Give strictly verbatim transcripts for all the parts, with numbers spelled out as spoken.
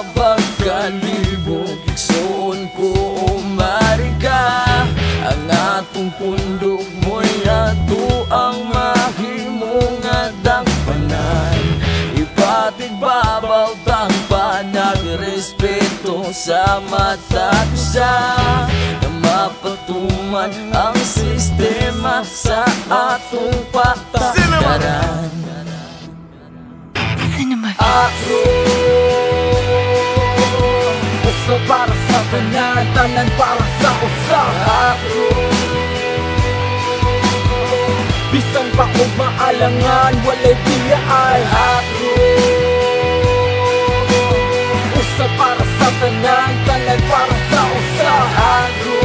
pagkalibog igsoon ko umarika. Ang atong pundok mo'y ato ang mahimong adakpanan. Ipatigbabaw tang panagrespeto sa mata sa na mapatuman ang sistema sa atong patakaran. Ako usa para sa tanan, tanan para sa usa. Ako bisan pa o maalangan, walay biyay. Ako usa para sa tanan, tanan para sa usa. Ako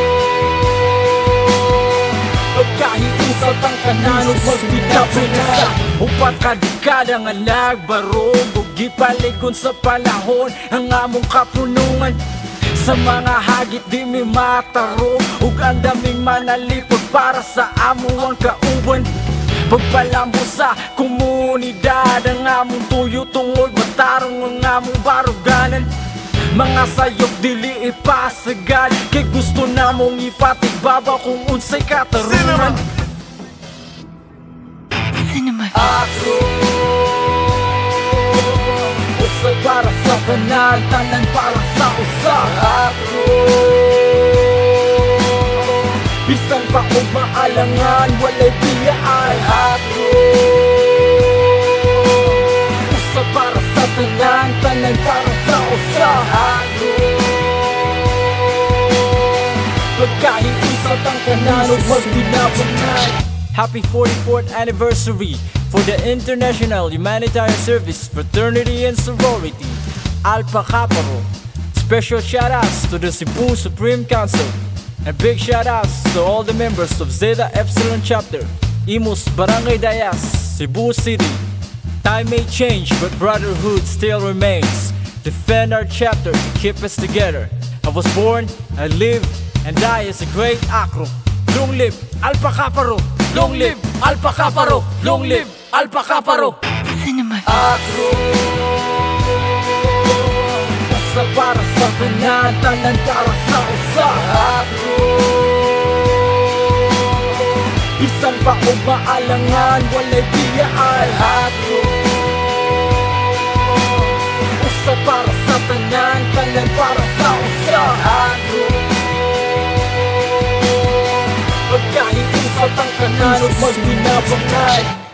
pagkahiusap ang kanan o pagpinapinasa. Upat kadikada nga nagbarog ug gipalikon sa panahon ang among kapunungan. Sa mga hagit di mi matarong ug ang daming manalipod para sa amo ang kauban. Pagpalambo sa komunidad ang among tuyo tungod matarong ang among baruganan. Mga sayop dili ipasagad kay gusto namong ipatigbabaw kung unsay katarungan. Ako usa para sa tanan, tanan para sa usa. Ako bisan pa o maalangan, walay biyay. Ako usa para sa tanan, tanan para sa usa. Ako pagkahiusap ang kanan o pagpinabanay. Happy forty-fourth anniversary for the International Humanitarian Service, Fraternity and Sorority, Alpha Kappa. Special shoutouts to the Cebu Supreme Council, and big shoutouts to all the members of Zeta Epsilon Chapter, Imus Barangay Dayas, Cebu City. Time may change, but brotherhood still remains. Defend our chapter to keep us together. I was born, I live, and die as a great acro. Long live Alpha Kappa! Long live Alpha Kappa! Long live Alpha Kappa! Ako usa para sa tanan, tanan para sa usa. Ako bisan pa o maalangan, walay biyay. Ako usa para sa tanan, tanan para sa usa. Ako pagkahiusap ang kanan o magbinabanay.